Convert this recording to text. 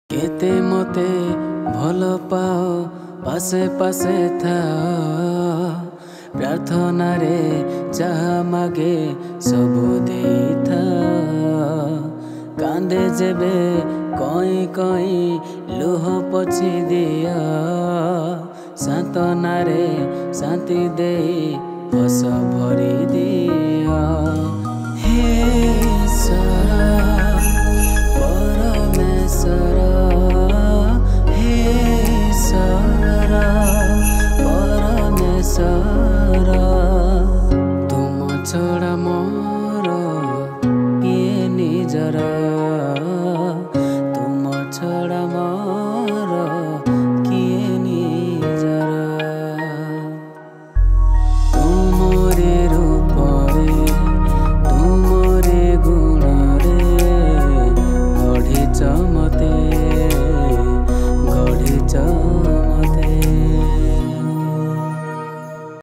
केते मते भल पाओ पासे पासे थाओ प्रार्थना रे जहा मागे सबु देइथा कांदे जेबे कई कई लुह पोछि दिया सांत्वना रे शांति देई हस भरी दिया हे ईश्वर